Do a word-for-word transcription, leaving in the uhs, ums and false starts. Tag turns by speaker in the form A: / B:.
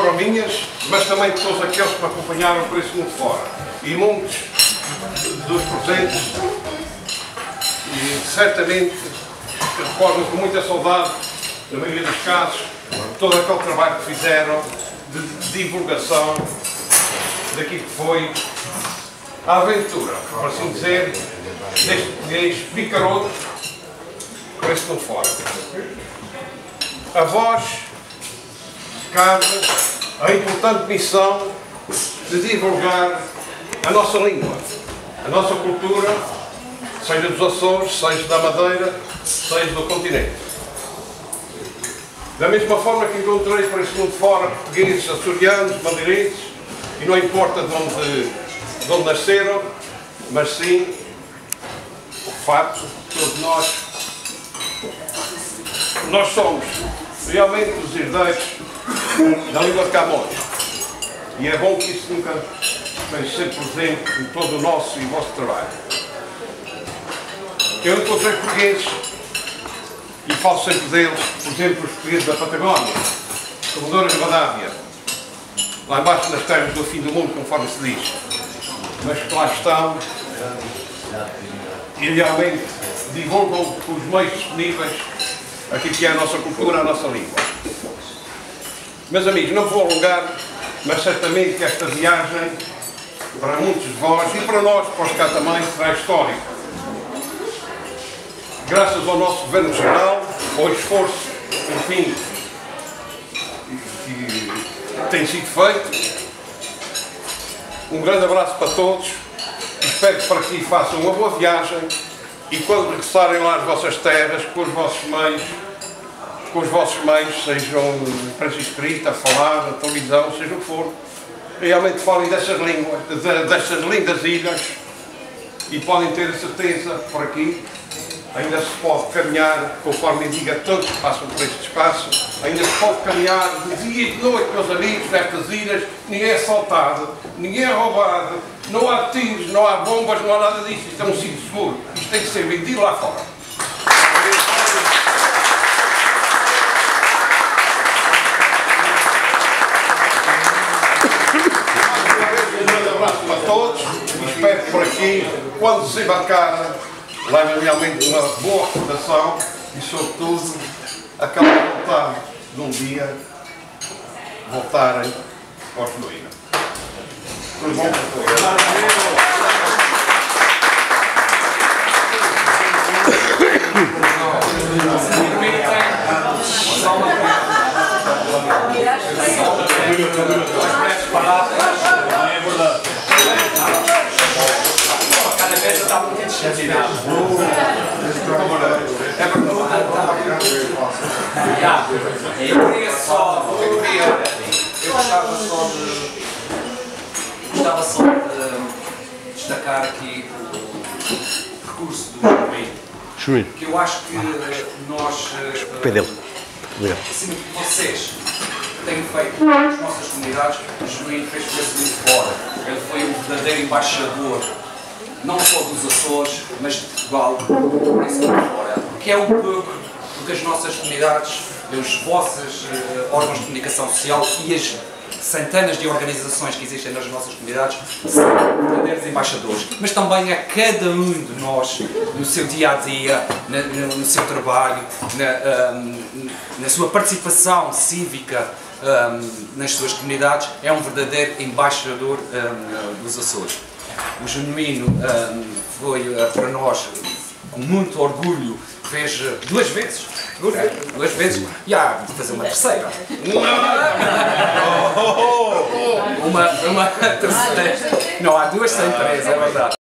A: foram minhas, mas também de todos aqueles que me acompanharam por esse mundo fora. E muitos dos presentes, e certamente que recordam com muita saudade, na maioria dos casos, todo aquele trabalho que fizeram de divulgação daquilo que foi a aventura, por assim dizer, deste português picaroto por esse mundo fora. A vós cabe a importante missão de divulgar a nossa língua, a nossa cultura, seja dos Açores, seja da Madeira, seja do continente. Da mesma forma que encontrei por esse mundo fora portugueses, açorianos, madeirenses, e não importa de onde, de onde nasceram, mas sim o facto de todos nós, nós somos realmente os herdeiros da língua de Camões. E é bom que isso nunca esteja sempre presente em todo o nosso e vosso trabalho. Eu encontrei portugueses, e falo sempre deles, por exemplo, os portugueses da Patagónia, Salvador e Rivadavia, lá embaixo nas terras do fim do mundo, conforme se diz, mas que lá estão e realmente divulgam com os meios disponíveis aquilo que é a nossa cultura, a nossa língua. Meus amigos, não vou alongar, mas certamente que esta viagem, para muitos de vós e para nós, para os cá também, será histórico. Graças ao nosso Governo Regional, ao esforço, enfim, que tem sido feito. Um grande abraço para todos. Espero que para aqui façam uma boa viagem e quando regressarem lá às vossas terras, com os vossos meios, com os vossos meios, sejam imprensa escrita, falada, televisão, seja o que for, realmente falem dessas línguas, destas lindas ilhas e podem ter a certeza por aqui. Ainda se pode caminhar, conforme indica todos que passam por este espaço, ainda se pode caminhar de dia e de noite, meus amigos, nestas ilhas, ninguém é assaltado, ninguém é roubado, não há tiros, não há bombas, não há nada disso, isto é um sítio seguro, isto tem que ser vendido lá fora. Um grande abraço para todos e espero que por aqui, quando se embarcarem, levem realmente uma boa recordação e, sobretudo, aquela vontade de um dia voltarem aos Genuíno. Tudo bom para todos.
B: Eu queria só, eu queria, eu gostava só de, gostava só de destacar aqui o recurso do Genuíno, que eu acho que nós, assim, vocês têm feito nas nossas comunidades, o Genuíno fez por esse mundo fora, ele foi um verdadeiro embaixador, não só dos Açores, mas de Portugal, por esse mundo fora, porque é um pouco porque as nossas comunidades, os vossos uh, órgãos de comunicação social e as centenas de organizações que existem nas nossas comunidades são verdadeiros embaixadores, mas também a cada um de nós, no seu dia-a-dia, no, no seu trabalho, na, um, na sua participação cívica um, nas suas comunidades, é um verdadeiro embaixador um, dos Açores. O Genuíno um, foi uh, para nós, com muito orgulho, fez duas vezes, duas vezes, e há de fazer uma terceira. Uma, uma terceira. Não, há duas sem três, é verdade.